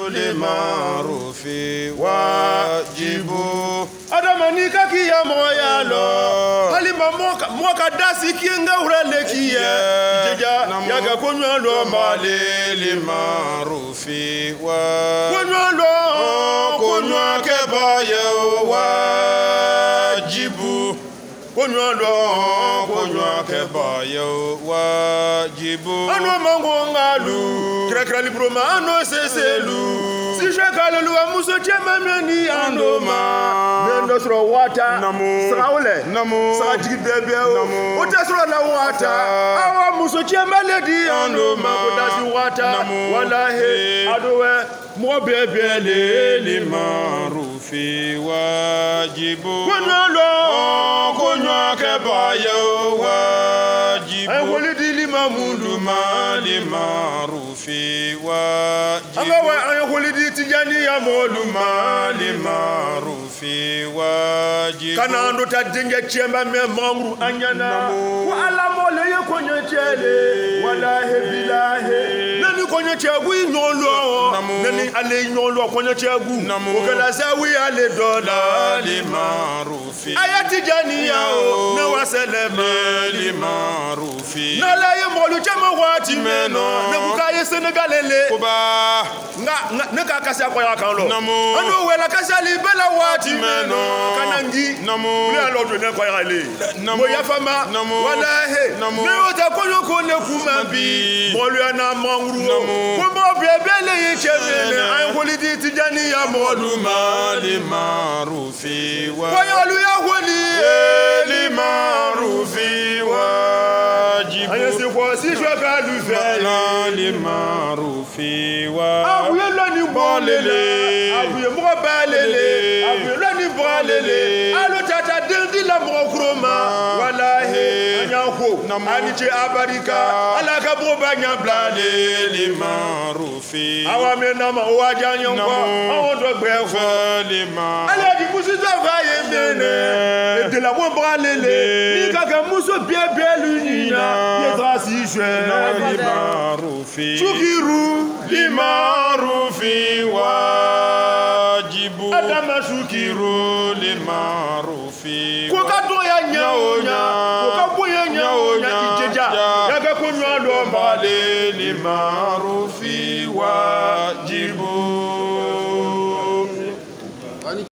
للمعروف واجب adamani kaki ya moya lo halima moka dasi kienga urale kiye jeja yaga konyo lo male للمعروف konyo ke baye واجب konyo ke baye واجب ano mango ngalu krakra libroma ano seselu si shakalu amuso chema meni andoma mendo sro wata saule sa jibebe o tesro na wata awa muso chema ledi andoma kodasi wata wallahi adowe mo bebe للمعروف واجب konyo ke baye واجب ay wolidi limamundu للمعروف واجب anga ay wolidi tijani ya moluma للمعروف واجب kana ndo ta dinge chemba me mangru anyana ko ala mole ye konyo chele wallahi billahi nani konyo chegu nyolo nani ale nyolo konyo chegu o kala sawi ale dola للمعروف ayati jani ya o na waselema للمعروف na la ye molu chama wati meno na kukaye senegalele kuba nga ne ka kasa ko ya kan lo Namu. anu wela kasa li bela wati Meno. meno kanangi Namu. ni alo do ne ko ya le Namu. mo ya fama Namu. wallahi Namu. ne o ta ko yo ko ne kuma bi mo lu na mangru Namu. ko mo bele ye chevele ay holidi tijani ya moluma للمعروف ko yo lu ya holi للمعروف واجب ay se ko si je ka lu fe للمعروف واجب abuye loni bolele abuye mo balele abuye loni bolele alo tata dildi la mo kroma wallahi anyanko ani che abarika ala ka bo banya blale للمعروف awa me na ma o aja nyanko awon do gbe fo للمعروف ale di kusi to fa ye mene de la mo balele ni kaka muso bien bien lunina ye trasi je للمعروف chukiru للمعروف واجب adama chukiru للمعروف ko ka to ya nyaonya ko ka bo ya nyaonya ijeja ya ka ko nwa lo mbale للمعروف واجب